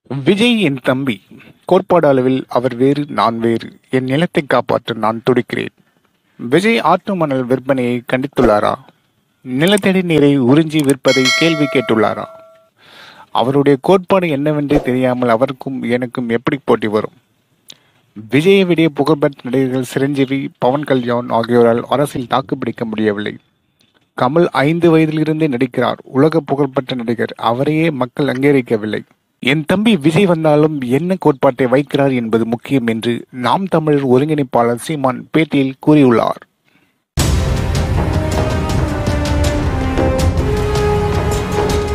விஜய் என் தம்பி. கோட்பாடு அளவில் அவர் வேறு, நான் வேறு. என் நிலத்தை காப்பாற்ற நான் துடிக்கிறேன். விஜய் ஆற்று மணல் விற்பனையை கண்டித்துள்ளாரா? நிலத்தடி நீரை உறிஞ்சி விற்பதை கேள்வி கேட்டுள்ளாரா? அவருடைய கோட்பாடு என்னவென்றே தெரியாமல் அவருக்கும் எனக்கும் எப்படி போட்டி வரும்? விஜயை விட புகழ்பெற்ற நடிகர்கள் சிரஞ்சீவி, பவன் கல்யாண் ஆகியோரால் அரசில் தாக்குப்பிடிக்க முடியவில்லை. கமல் 5 வயதிலிருந்தே நடிக்கிறார். உலக புகழ்பெற்ற நடிகர். அவரையே மக்கள் அங்கீகரிக்கவில்லை. என் தம்பி விஜய் வந்தாலும் என்ன கோட்பாட்டை வைக்கிறார் என்பது முக்கியம் என்று நாம் தமிழர் ஒருங்கிணைப்பாளர் சீமான் பேட்டியில் கூறியுள்ளார்.